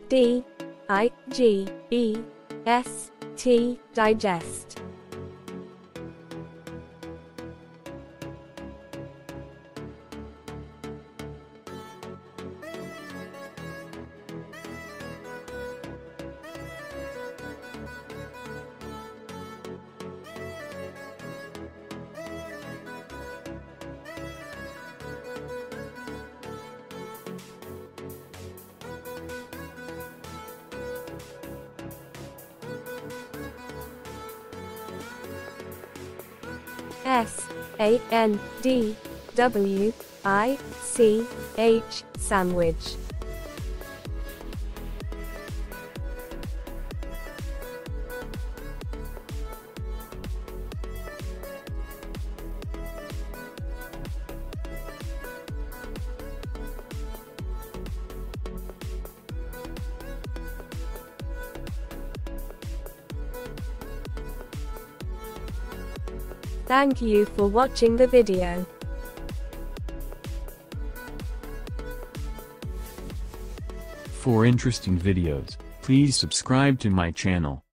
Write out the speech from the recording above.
D I G E S T, digest. S-A-N-D-W-I-C-H, sandwich. Thank you for watching the video. For interesting videos, please subscribe to my channel.